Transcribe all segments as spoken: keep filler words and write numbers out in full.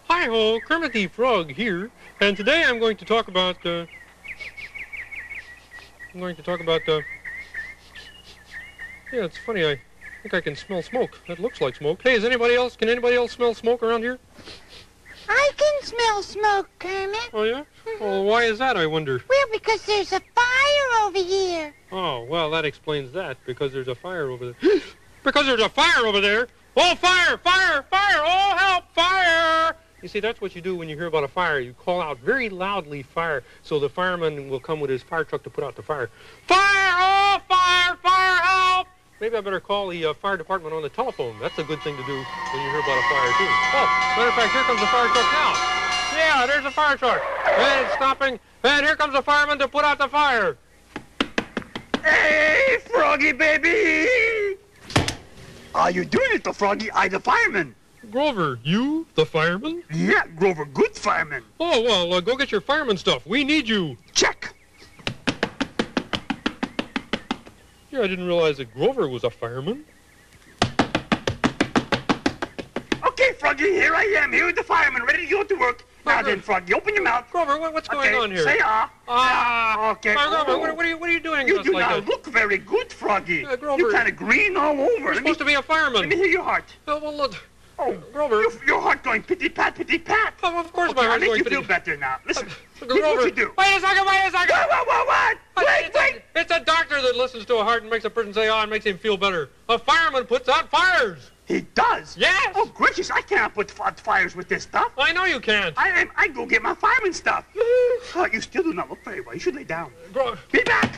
Hi-ho, Kermit the Frog here, and today I'm going to talk about, uh... I'm going to talk about, uh... Yeah, it's funny, I think I can smell smoke. That looks like smoke. Hey, is anybody else, can anybody else smell smoke around here? I can smell smoke, Kermit. Oh, yeah? Mm-hmm. Well, why is that, I wonder? Well, because there's a fire over here. Oh, well, that explains that, because there's a fire over there. Because there's a fire over there! Oh, fire! Fire! Fire! Oh, help! Fire! You see, that's what you do when you hear about a fire. You call out very loudly, fire, so the fireman will come with his fire truck to put out the fire. Fire! Oh, fire! Fire! Help! Maybe I better call the uh, fire department on the telephone. That's a good thing to do when you hear about a fire, too. Oh, matter of fact, here comes the fire truck now. Yeah, there's a fire truck. And it's stopping. And here comes the fireman to put out the fire. Hey, Froggy, baby! How you doing, little Froggy? I the fireman. Grover, you, the fireman? Yeah, Grover, good fireman. Oh, well, uh, go get your fireman stuff. We need you. Check. Yeah, I didn't realize that Grover was a fireman. Okay, Froggy, here I am. Here with the fireman, ready to go to work. Now then, Froggy, open your mouth. Grover, what, what's going okay, on here? Say ah. Ah. Okay. Uh, Grover, what, what, are you, what are you doing? You just do like not that? look very good, Froggy. Uh, Grover, you're kind of green all over. You're Let supposed me, to be a fireman. Let me hear your heart. Oh, well, look. Oh, Grover. Your, your heart going pitty-pat, pitty-pat. Oh, of course okay, my I'll heart's make going you pitty. feel better now. Listen, Uh, here's Grover, what you do. Wait a second, wait a second. What, what, what, what? Wait, it's wait. A, it's a doctor that listens to a heart and makes a person say, oh, and makes him feel better. A fireman puts out fires. He does? Yes. Oh, gracious, I can't put f fires with this stuff. I know you can't. I, I, I go get my fireman stuff. Oh, you still do not look very well. You should lay down. Gro Be back.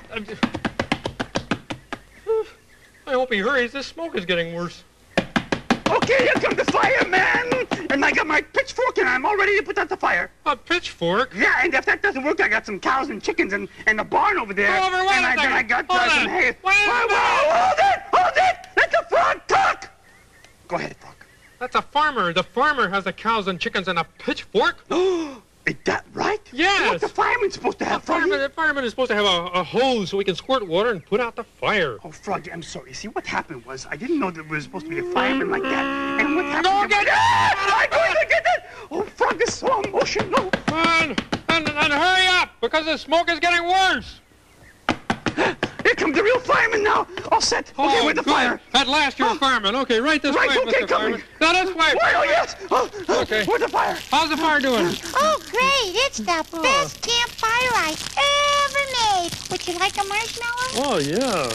I hope he hurries. This smoke is getting worse. Okay, here comes the fireman. And I got my pitchfork and I'm all ready to put out the fire. A pitchfork? Yeah, and if that doesn't work, I got some cows and chickens and, and a barn over there. Grover, wait and a I, then second. I got Hold uh, on. some hay. Wait a Whoa, minute. whoa, hold it! Hold it! Let the frog talk! Go ahead, frog. That's a farmer. The farmer has the cows and chickens and a pitchfork. Is that right? Yes. What's the fireman supposed to have, The Froggy? fireman, the fireman is supposed to have a, a hose so he can squirt water and put out the fire. Oh, Froggy, I'm sorry. See, what happened was I didn't know there was supposed to be a fireman like that. And what happened... Go get it! Ah, I'm going to get it! Oh, Frog is so emotional. And, and, and hurry up, because the smoke is getting worse. Here comes the real fireman now. All set. Okay, Oh, with the good. fire. At last you're Oh. a fireman. Okay, right this Right, way, okay, Mister coming. Fireman. Now this way. Wait, oh, yes. Oh, oh, Okay. Where's the fire? How's the fire doing? Oh, great. It's the best campfire I ever made. Would you like a marshmallow? Oh, yeah.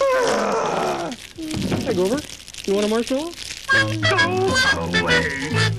Mm-hmm. Hey, Grover, you want a marshmallow? Go away.